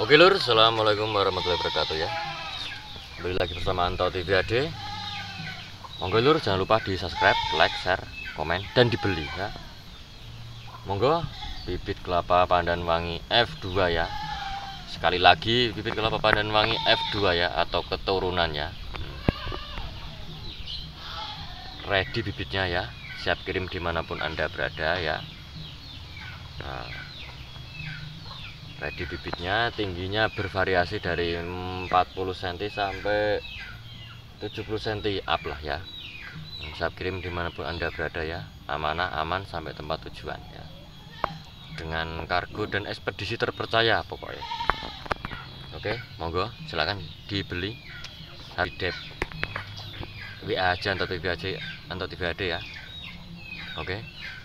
Oke lur, assalamualaikum warahmatullahi wabarakatuh ya. Kembali lagi bersama Anto TV AD. Monggo lur, jangan lupa di subscribe, like, share, komen, dan dibeli ya. Monggo bibit kelapa pandan wangi F2 ya. Sekali lagi bibit kelapa pandan wangi F2 ya, atau keturunan ya. Ready bibitnya ya, siap kirim dimanapun Anda berada ya. Nah, ready bibitnya, tingginya bervariasi dari 40 cm sampai 70 cm up lah ya. Siap kirim dimanapun Anda berada ya, amanah, aman sampai tempat tujuan ya, dengan kargo dan ekspedisi terpercaya pokoknya. Oke, monggo silakan dibeli. Hari dep WA aja Anto TV AD ya. Oke.